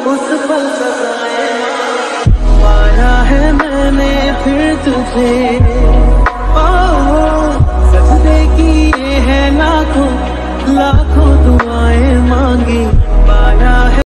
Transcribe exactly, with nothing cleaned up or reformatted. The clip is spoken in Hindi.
उस पल सजाए पाया है मैंने फिर तुझे।